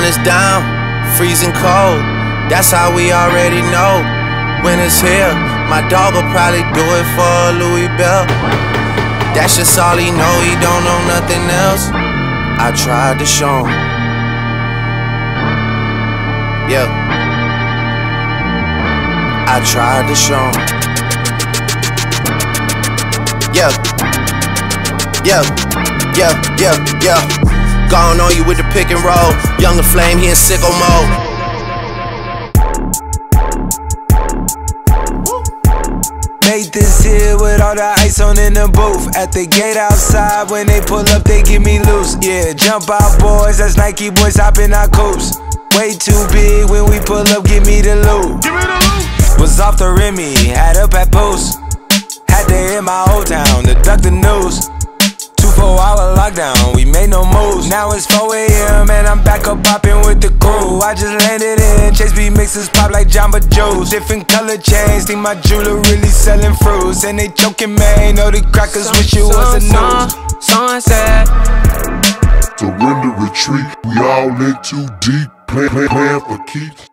is down, freezing cold. That's how we already know. Winter's here, my dog will probably do it for a Louis Bell. That's just all he know, he don't know nothing else. I tried to show him. Yeah, I tried to show him. Yeah, yeah, yeah, yeah, yeah. Gone on you with the pick and roll. Younger flame, he in sicko mode. Made this here with all the ice on in the booth. At the gate outside, when they pull up, they give me loose. Yeah, jump out boys, that's Nike boys hopping our coops. Way too big when we pull up, give me the loot. Was off the Remy, had up at post. Had to hit my old town to duck the news. 2-4-hour lockdown, we made no moves. Now it's 4 AM and I'm back up popping with the crew. I just landed in, Chase B mixes pop like Jamba Juice. Different color chains, think my jeweler really selling fruits. And they joking, man, know the crackers wish it was a news. Sunset. Surrender, retreat, we all in too deep. Plan for keeps.